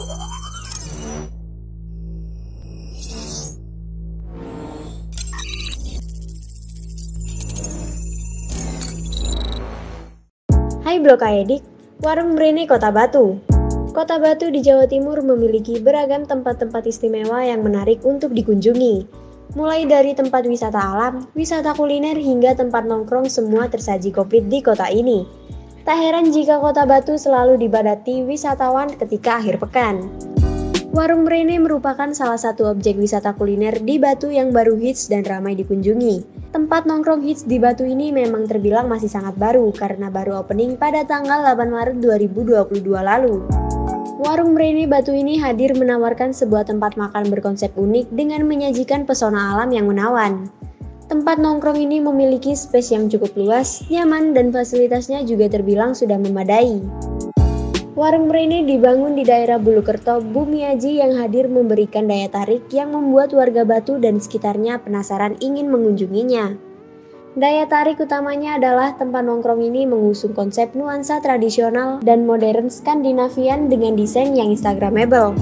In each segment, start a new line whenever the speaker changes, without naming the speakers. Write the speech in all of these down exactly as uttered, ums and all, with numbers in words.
Hai Bro Kaedik, Warung Mrene Kota Batu. Kota Batu di Jawa Timur memiliki beragam tempat-tempat istimewa yang menarik untuk dikunjungi. Mulai dari tempat wisata alam, wisata kuliner hingga tempat nongkrong semua tersaji komplit di kota ini. Tak heran jika Kota Batu selalu dibadati wisatawan ketika akhir pekan. Warung Mrene merupakan salah satu objek wisata kuliner di Batu yang baru hits dan ramai dikunjungi. Tempat nongkrong hits di Batu ini memang terbilang masih sangat baru karena baru opening pada tanggal delapan Maret dua ribu dua puluh dua lalu. Warung Mrene Batu ini hadir menawarkan sebuah tempat makan berkonsep unik dengan menyajikan pesona alam yang menawan. Tempat nongkrong ini memiliki space yang cukup luas, nyaman, dan fasilitasnya juga terbilang sudah memadai. Warung Mrene dibangun di daerah Bulukerto, Bumiaji yang hadir memberikan daya tarik yang membuat warga Batu dan sekitarnya penasaran ingin mengunjunginya. Daya tarik utamanya adalah tempat nongkrong ini mengusung konsep nuansa tradisional dan modern Skandinavian dengan desain yang instagramable.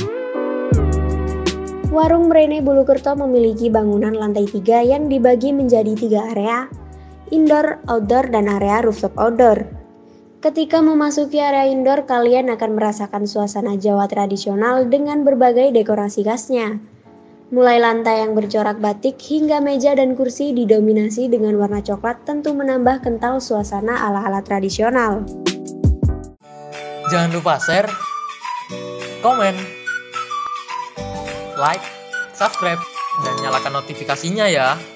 Warung Mrene Bulukerto memiliki bangunan lantai tiga yang dibagi menjadi tiga area, indoor, outdoor, dan area rooftop outdoor. Ketika memasuki area indoor, kalian akan merasakan suasana Jawa tradisional dengan berbagai dekorasi khasnya. Mulai lantai yang bercorak batik hingga meja dan kursi didominasi dengan warna coklat tentu menambah kental suasana ala-ala tradisional.
Jangan lupa share, komen, like, subscribe, dan nyalakan notifikasinya ya.